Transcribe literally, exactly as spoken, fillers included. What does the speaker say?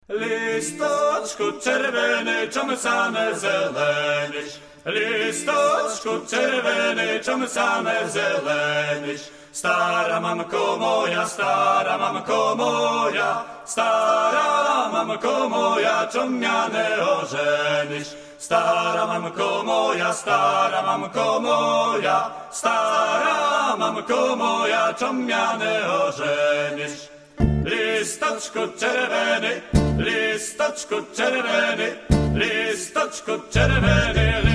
Listoczku czerwony, czom same zeleniś. Listoczku czerwony, czom same zeleniś. Stara mamko moja, stara mamko moja, stara mamko moja, czom miane ożeniś. Stara mamko moja, stara mamko moja, stara mamko moja, czom miane ożeniś. Listoczku czerwony, listoczku czerwony, listoczku czerwony.